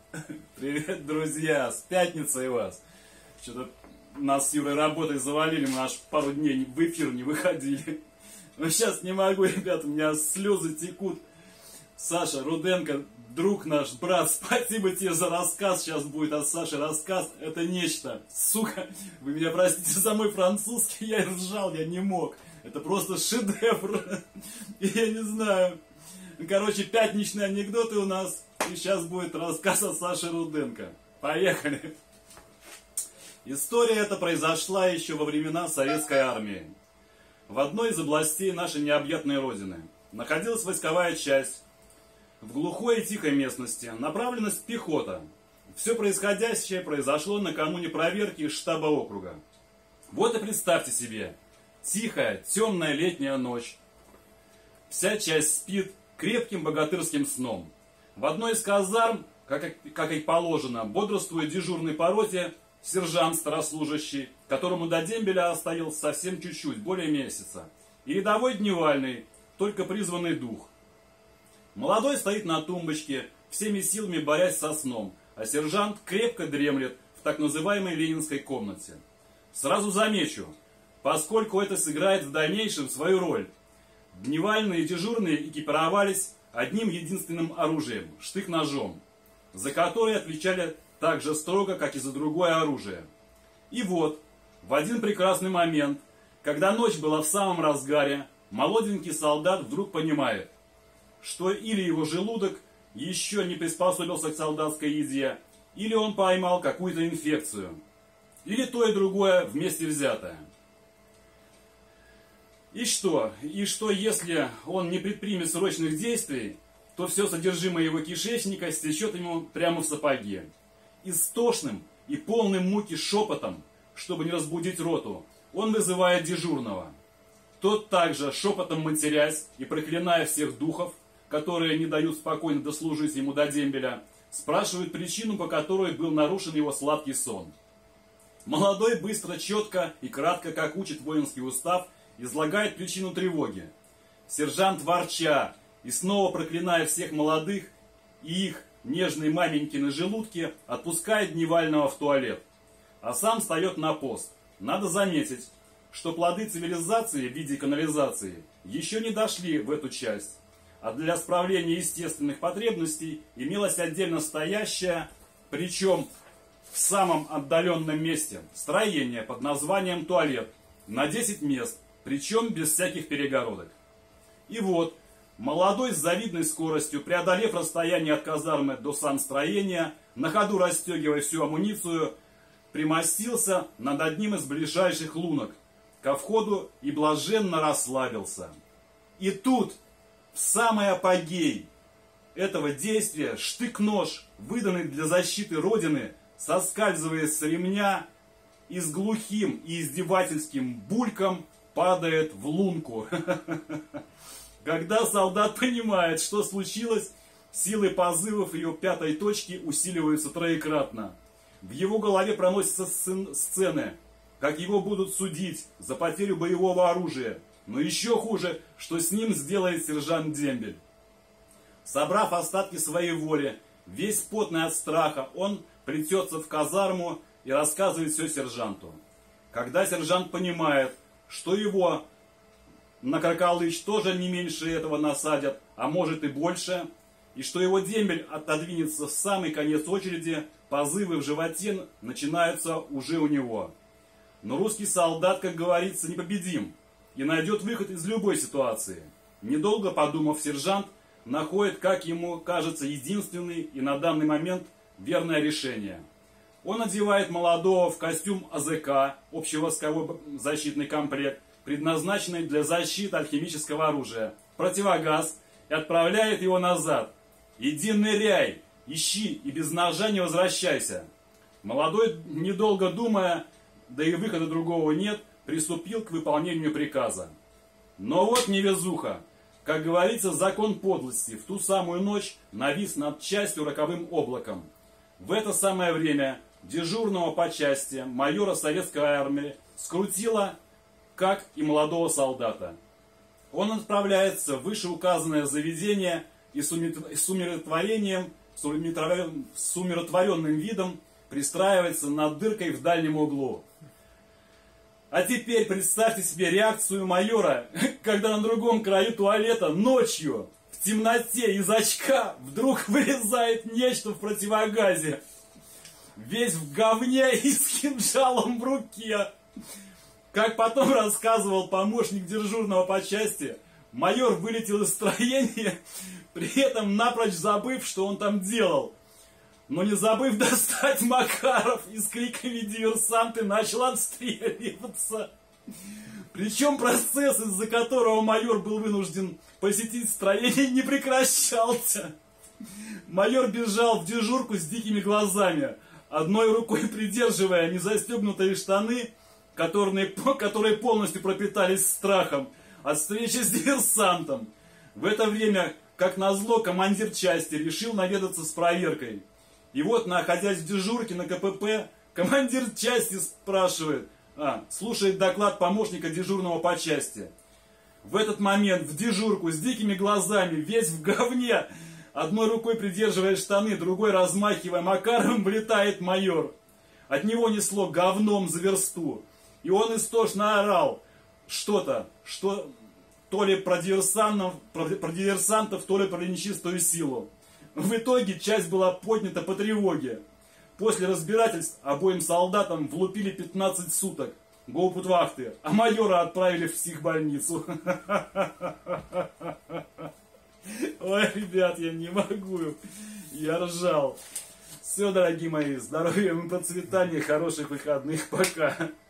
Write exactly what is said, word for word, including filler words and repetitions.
Привет, друзья! С пятницей вас! Что-то нас с Юрой работой завалили, мы аж пару дней в эфир не выходили. Но сейчас не могу, ребята, у меня слезы текут. Саша Руденко, друг наш, брат, спасибо тебе за рассказ. Сейчас будет от Саши рассказ. Это нечто. Сука, вы меня простите за мой французский, я ржал, я не мог. Это просто шедевр. Я не знаю. Короче, пятничные анекдоты у нас. И сейчас будет рассказ от Саши Руденко. Поехали. История эта произошла еще во времена Советской армии. В одной из областей нашей необъятной родины находилась войсковая часть. В глухой и тихой местности направленность пехота. Все происходящее произошло накануне проверки из штаба округа. Вот и представьте себе, тихая, темная летняя ночь. Вся часть спит крепким богатырским сном. В одной из казарм, как, как и положено, бодрствует дежурный по роте сержант старослужащий, которому до дембеля осталось совсем чуть-чуть, более месяца. И рядовой дневальный, только призванный дух. Молодой стоит на тумбочке, всеми силами борясь со сном, а сержант крепко дремлет в так называемой ленинской комнате. Сразу замечу, поскольку это сыграет в дальнейшем свою роль. Дневальные и дежурные экипировались одним единственным оружием – штык-ножом, за который отвечали так же строго, как и за другое оружие. И вот, в один прекрасный момент, когда ночь была в самом разгаре, молоденький солдат вдруг понимает, что или его желудок еще не приспособился к солдатской еде, или он поймал какую-то инфекцию, или то и другое вместе взятое. И что? И что, если он не предпримет срочных действий, то все содержимое его кишечника стечет ему прямо в сапоги. Истошным и полным муки шепотом, чтобы не разбудить роту, он вызывает дежурного. Тот также, шепотом матерясь и проклиная всех духов, которые не дают спокойно дослужить ему до дембеля, спрашивает причину, по которой был нарушен его сладкий сон. Молодой быстро, четко и кратко, как учит воинский устав, излагает причину тревоги. Сержант, ворча и снова проклиная всех молодых и их нежные маменькины желудки, отпускает дневального в туалет, а сам встает на пост. Надо заметить, что плоды цивилизации в виде канализации еще не дошли в эту часть, а для справления естественных потребностей имелась отдельно стоящая, причем в самом отдаленном месте, строение под названием туалет на десять мест, причем без всяких перегородок. И вот, молодой с завидной скоростью, преодолев расстояние от казармы до санстроения, на ходу расстегивая всю амуницию, примостился над одним из ближайших лунок ко входу и блаженно расслабился. И тут, в самый апогей этого действия, штык-нож, выданный для защиты Родины, соскальзывая с ремня и с глухим и издевательским бульком падает в лунку. Когда солдат понимает, что случилось, силы позывов ее пятой точки усиливаются троекратно. В его голове проносятся сцены, как его будут судить за потерю боевого оружия. Но еще хуже, что с ним сделает сержант Дембель. Собрав остатки своей воли, весь потный от страха, он плетется в казарму и рассказывает все сержанту. Когда сержант понимает, что его на Кракалыч тоже не меньше этого насадят, а может и больше, и что его дембель отодвинется в самый конец очереди, позывы в животе начинаются уже у него. Но русский солдат, как говорится, непобедим и найдет выход из любой ситуации. Недолго подумав, сержант находит, как ему кажется, единственный и на данный момент верное решение. Он одевает молодого в костюм А З К, общевойсковой защитный комплект, предназначенный для защиты от химического оружия, противогаз, и отправляет его назад. «Иди ныряй, ищи и без ножа не возвращайся». Молодой, недолго думая, да и выхода другого нет, приступил к выполнению приказа. Но вот невезуха. Как говорится, закон подлости в ту самую ночь навис над частью роковым облаком. В это самое время дежурного по части майора советской армии скрутило, как и молодого солдата. Он отправляется в вышеуказанное заведение и с умиротворением с умиротворенным видом пристраивается над дыркой в дальнем углу. А теперь представьте себе реакцию майора, когда на другом краю туалета ночью, в темноте из очка, вдруг вылезает нечто в противогазе. Весь в говне и с кинжалом в руке. Как потом рассказывал помощник дежурного по части, майор вылетел из строения, при этом напрочь забыв, что он там делал. Но не забыв достать Макаров, и с криками диверсанты начал отстреливаться. Причем процесс, из-за которого майор был вынужден посетить строение, не прекращался. Майор бежал в дежурку с дикими глазами, одной рукой придерживая незастегнутые штаны, которые, которые полностью пропитались страхом от встречи с диверсантом. В это время, как назло, командир части решил наведаться с проверкой. И вот, находясь в дежурке на ка пэ пэ, командир части спрашивает, а, слушает доклад помощника дежурного по части. В этот момент в дежурку с дикими глазами, весь в говне, одной рукой придерживая штаны, другой размахивая Макаровым, влетает майор. От него несло говном за версту. И он истошно орал что-то, что то ли про диверсантов, про, про диверсантов, то ли про нечистую силу. В итоге часть была поднята по тревоге. После разбирательств обоим солдатам влупили пятнадцать суток гоупутвахты, а майора отправили в психбольницу. Ой, ребят, я не могу. Я ржал. Все, дорогие мои, здоровья и процветания, хороших выходных, пока.